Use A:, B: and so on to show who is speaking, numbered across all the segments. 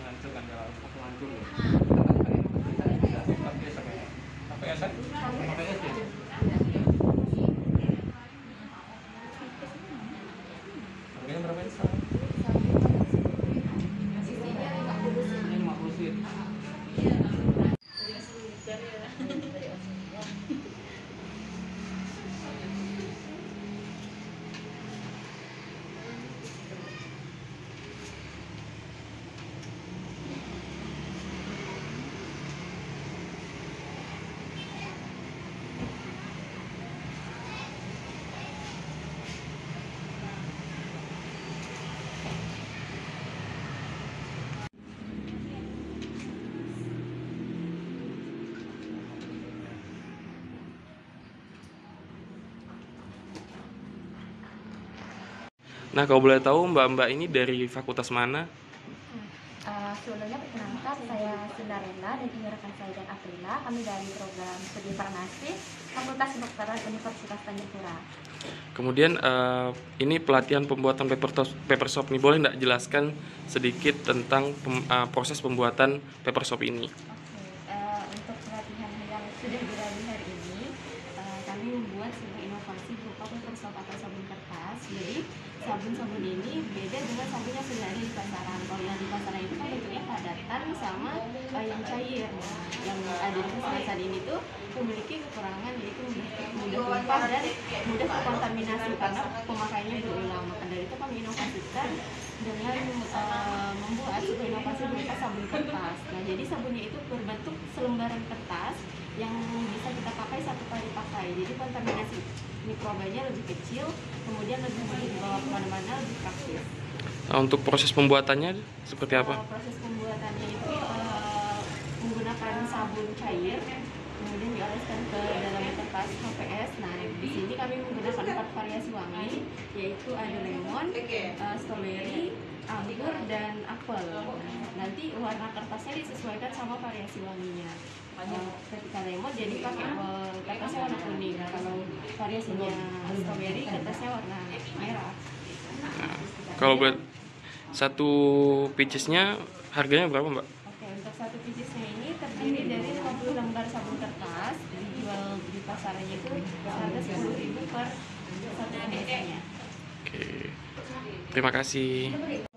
A: hancur kan dalam aku hancur loh. Kita tidak suka biasa kayak APS kan? APS ya. Harganya berapa ini sekarang? Ini 50 sih.
B: Nah, kalau boleh tahu Mbak-mbak ini dari fakultas mana?
C: Sebelumnya perkenalkan, saya Cinderella dan ini rekan saya dan Aprila. Kami dari program studi farmasi Fakultas Kedokteran Universitas Tanjung Pura.
B: Kemudian ini pelatihan pembuatan paper shop nih, boleh nggak jelaskan sedikit tentang proses pembuatan paper shop ini?
C: Untuk pelatihan yang sudah dilalui hari ini, kami membuat sebuah inovasi berupa paper shop atau sabun kertas. Jadi sabun-sabun ini beda dengan sabun yang sudah ada di pasaran. Kalau yang di pasaran itu kan bentuknya padatan sama yang cair. Yang ada di pasaran saat ini tuh memiliki kekurangan, yaitu mudah tumpah dan mudah terkontaminasi karena pemakaiannya berulang. Maka dari itu kami inovasikan dengan membuat sebuah inovasi berupa sabun kertas. Nah, jadi sabunnya itu berbentuk selembaran kertas yang bisa kita pakai satu kali pakai. Jadi kontaminasi mikrobanya lebih kecil, kemudian lebih mudah dibawa kemana-mana, lebih praktis.
B: Nah, untuk proses pembuatannya seperti apa?
C: Proses pembuatannya itu menggunakan sabun cair, kemudian dioleskan ke dalam kertas HPS. Nah, di sini kami menggunakan 4 variasi wangi, yaitu ada lemon, strawberry, anggur, dan apel. Nanti warna kertasnya disesuaikan sama variasi wanginya. Ketika lemon jadi pakai kertasnya warna kuning. Kalau variasinya strawberry kertasnya warna merah.
B: Nah, kalau buat satu pieces-nya harganya berapa, Mbak?
C: Oke, untuk satu piecesnya ini terdiri dari 50 lembar sabun kertas, dijual di pasarannya itu harga 10.000 per satu piecesnya.
B: Oke, terima kasih.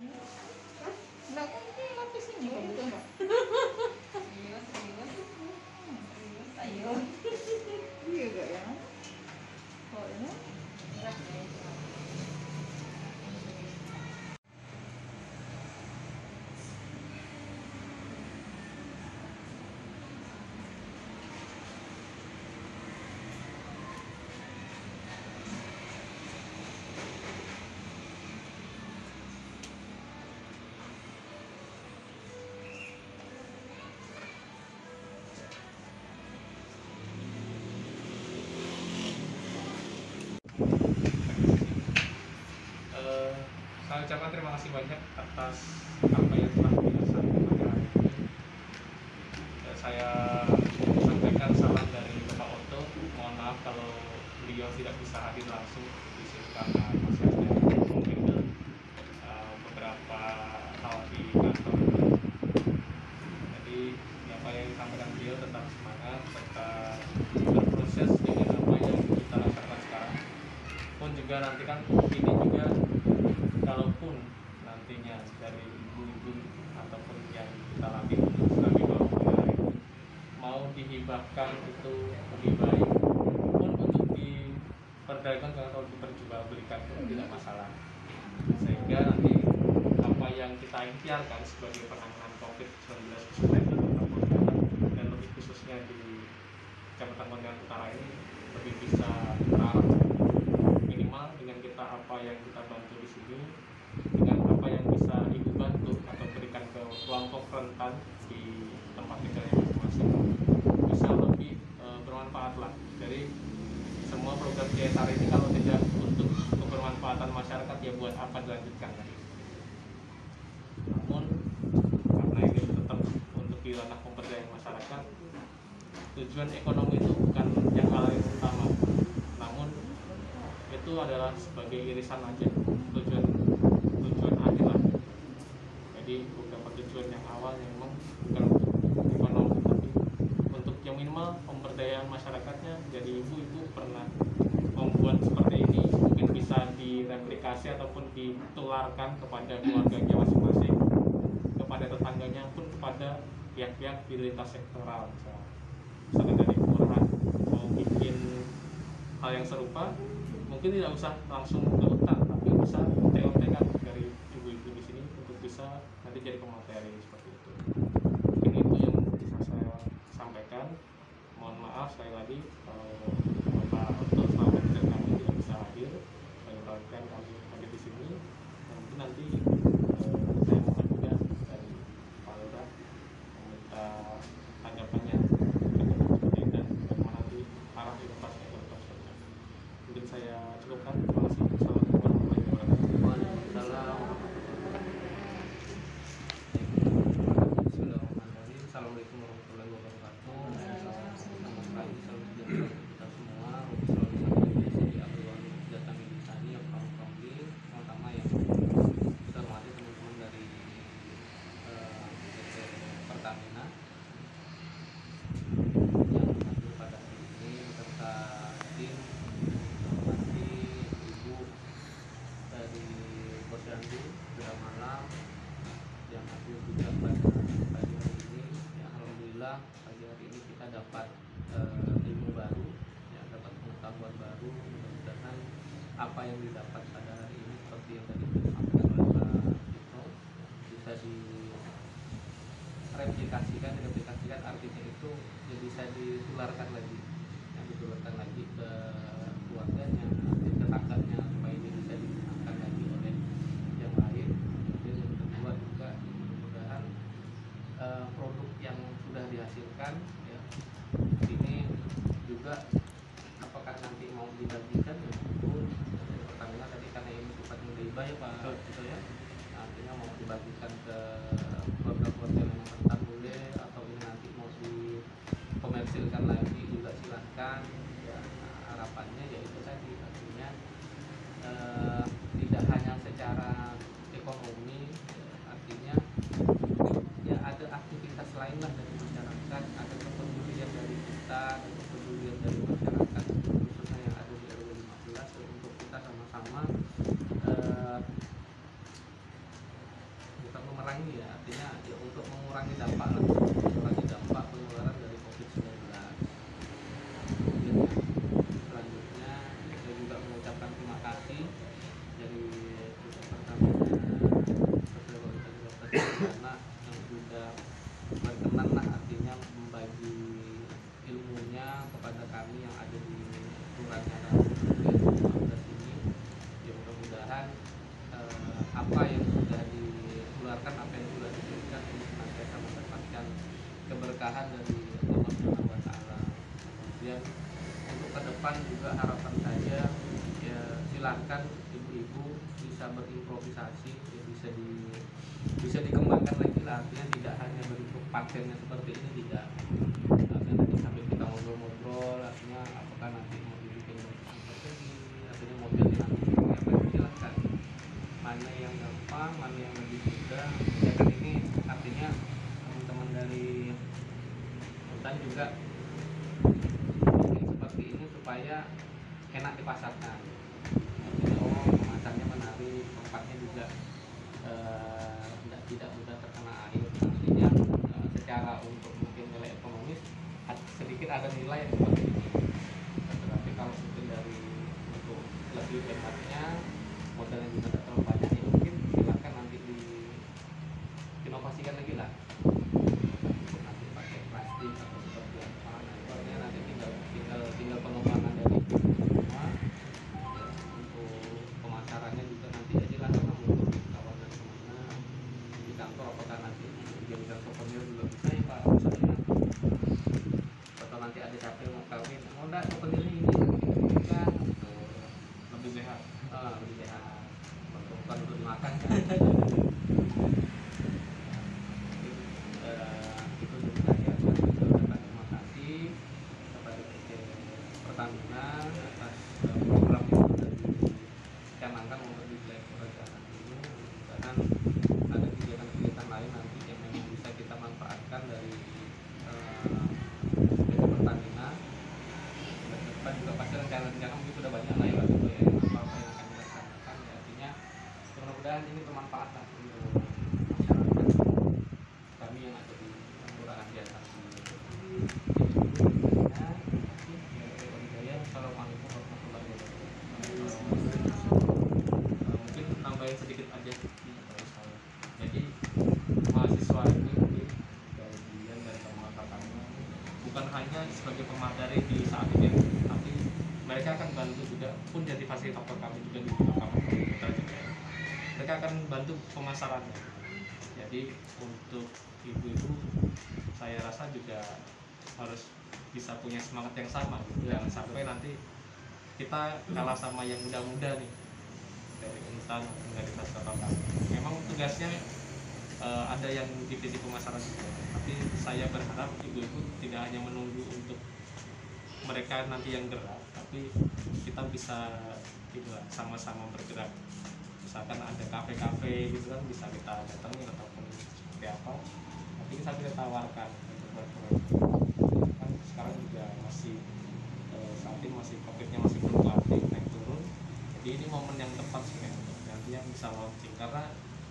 A: Saya ucapkan terima kasih banyak atas apa yang telah dilaksanakan pada hari ini. Saya sampaikan salam dari Bapak Otto. Mohon maaf kalau beliau tidak bisa hadir langsung di sini karena masih ada mungkin beberapa hal di kantor. Jadi apa yang disampaikan beliau tetap semangat, tetap berproses dengan apa yang kita lakukan sekarang. Pun juga nanti kan ini juga kalaupun nantinya dari ibu-ibu ataupun yang kita latih mau dihibahkan itu lebih baik pun untuk diperdagangkan atau diperjualbelikan pun tidak masalah, sehingga nanti apa yang kita ikhtiarkan sebagai penanganan COVID-19 dan lebih khususnya di Kecamatan Pontianak Utara ini lebih bisa terarah. Minimal dengan kita apa yang kita bantu di sini, dengan apa yang bisa ibu bantu atau berikan ke kelompok rentan di tempat tinggalnya masing-masing, bisa lebih bermanfaat lah. Jadi semua program CSR ini kalau tidak untuk kebermanfaatan masyarakat, ya buat apa dilanjutkan tadi. Namun karena ini tetap untuk di ranah pemberdayaan masyarakat, tujuan ekonomi itu bukan yang hal yang utama, namun itu adalah sebagai irisan aja, tujuan akhir lah. Jadi beberapa tujuan yang awal pertanyaan masyarakatnya, jadi ibu pernah membuat seperti ini, mungkin bisa direplikasi ataupun ditularkan kepada keluarganya masing-masing, kepada tetangganya pun kepada pihak-pihak di lintas sektoral. Misalkan dari kelurahan mau bikin hal yang serupa, mungkin tidak usah langsung ke hutan, tapi bisa TOT-kan dari ibu-ibu di sini untuk bisa nanti jadi pemateri seperti itu. Mungkin itu yang bisa saya sampaikan. Mohon maaf sekali lagi kalau Bapak Otto selama manajer kami tidak bisa hadir, menyebabkan kami hadir di sini. Dan mungkin nanti saya mohon juga dari Pak Lurah meminta tanggapannya dan bagaimana nanti arah inovasi ekonomi. Mungkin saya cukupkan. Terima kasih. Assalamualaikum warahmatullahi wabarakatuh.
D: Waalaikumsalam. Bismillahirrahmanirrahim. Assalamualaikum warahmatullahi wabarakatuh. Selamat pagi, salam sejahtera untuk kita semua. Selalu sampai di awal datang di sini yang promil, terutama yang kita hormati teman-teman dari PT Pertamina yang hadir pada hari ini beserta tim, hormati Ibu dari Posyandu Gerah Malam yang hadir juga pada pagi hari ini. Ya, alhamdulillah pagi hari ini kita dapat ilmu baru, ya, dapat pengetahuan baru. Mudah-mudahan apa yang didapat pada hari ini seperti yang tadi disampaikan oleh Pak Tito bisa direplikasikan artinya itu ya bisa ditularkan lagi, yang ditularkan lagi ke keluarganya, ke tetangganya, supaya ini bisa digunakan lagi oleh yang lain. Kemudian yang kedua juga mudah-mudahan produk yang sudah dihasilkan ya ini juga apakah nanti mau dibagikan ya pun dari Pertamina tadi, karena ini sifatnya hibah ya Pak Tito ya, artinya mau dibagikan ke keluarga-keluarga yang memang rentan boleh, atau ini nanti mau dikomersilkan lagi juga silahkan ya. Nah, harapannya yaitu tadi artinya tidak hanya secara ekonomi ya, artinya ya ada aktivitas lain lah dari masyarakat, ada kepedulian dari kita, ada kepedulian dari masyarakat khususnya yang ada di RW 15 ya, untuk kita sama-sama bukan memerangi ya, artinya ya untuk mengurangi dampak lah, mengurangi dampak penularan dari COVID-19. Kemudian selanjutnya saya juga mengucapkan terima kasih dari Pertamina karena yang sudah berkenan lah artinya membagi ilmunya kepada kami yang ada di Kelurahan Rangka ini. Ya mudah-mudahan apa yang sudah ditularkan, apa yang sudah diberikan ini senantiasa mendapatkan keberkahan dari Allah Subhanahu wa Ta'ala. Kemudian untuk ke depan juga harapan saya ya silahkan ibu-ibu bisa berimprovisasi ya, bisa dikembangkan lagi lah, artinya tidak hanya bentuk patennya seperti ini, tidak. Artinya nanti sambil kita ngobrol-ngobrol, artinya apakah nanti mau dibikin seperti ini, artinya modelnya nanti seperti apa, silahkan. Mana yang gampang, mana yang lebih mudah. Ya kan ini artinya teman-teman dari hutan juga bikin seperti ini supaya enak dipasarkan. Artinya kemasannya menarik, tempatnya juga tidak mudah terkena air. Artinya secara untuk mungkin nilai ekonomis sedikit ada nilai seperti ini. Tetapi kalau mungkin dari untuk lebih hematnya, modalnya juga tidak terlalu banyak, ya mungkin silakan nanti diinovasikan lagi lah, untuk nanti pakai plastik atau seperti apa. Nah itu artinya nanti tinggal pengembangan dari semua ya, untuk pemasarannya juga nanti ya silakan untuk kawan dari kemana di kantor, apakah nanti dijadikan souvenir juga bisa ya Pak, misalnya atau nanti ada siapa yang mau kawin, mau enggak souvenirnya ini kan gitu.
A: Lebih sehat.
D: Lebih sehat, bukan untuk dimakan kan. Itu untuk saya. Terima kasih kepada PT Pertamina atas program yang sudah dicanangkan untuk di wilayah pekerjaan ini. Mudah-mudahan ada kegiatan-kegiatan lain nanti yang memang bisa kita manfaatkan dari PT Pertamina mudah-mudahan ini bermanfaat lah untuk masyarakat kami yang ada di kelurahan di atas ini. Assalamualaikum warahmatullahi wabarakatuh.
A: Mungkin nambahin sedikit aja dari saya. Jadi mahasiswa ini mungkin dari Dian dan teman-temannya bukan hanya sebagai pemateri di saat ini, tapi mereka akan bantu juga pun jadi fasilitator kami juga di Mahkamah Putra juga. Mereka akan bantu pemasarannya. Jadi untuk ibu-ibu saya rasa juga harus bisa punya semangat yang sama gitu. Jangan sampai nanti kita kalah sama yang muda-muda nih dari insan dari kami. Memang tugasnya ada yang divisi pemasaran juga, tapi saya berharap ibu-ibu tidak hanya menunggu untuk mereka nanti yang gerak, tapi kita bisa gitu lah, sama-sama bergerak. Misalkan ada kafe-kafe gitu kan bisa kita datangin ataupun seperti apa, nanti kita tawarkan untuk berproyek. Kan sekarang juga masih saat ini masih COVID-nya masih fluktuatif naik turun, jadi ini momen yang tepat sebenarnya untuk nantinya bisa launching, karena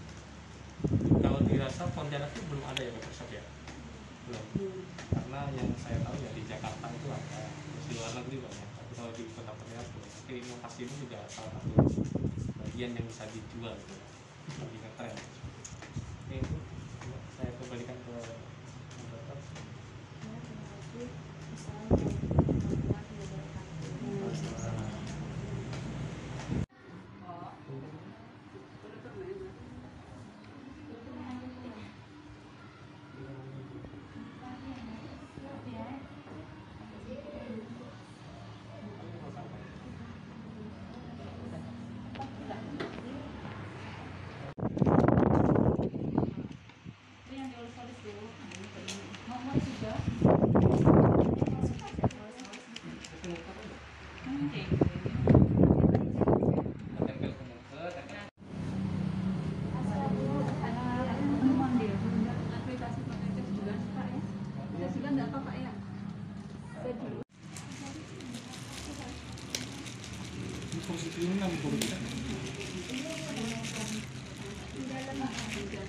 A: kalau dirasa Pontianak itu belum ada ya Microsoft ya, belum, karena yang saya tahu ya di Jakarta itu ada, terus di luar negeri banyak, tapi kalau di kota Pontianak belum. Oke, inovasi ini juga salah satu bagian yang bisa dijual gitu, lebih ngetren. Oke, itu saya kembalikan ke moderator.
C: Ya, terima kasih. Assalamualaikum warahmatullahi wabarakatuh.
A: Posisi ini 60
C: Di dalam